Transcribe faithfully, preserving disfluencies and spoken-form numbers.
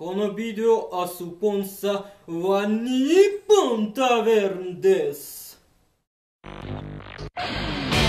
このビデオはスポンサーは日本食べるんです。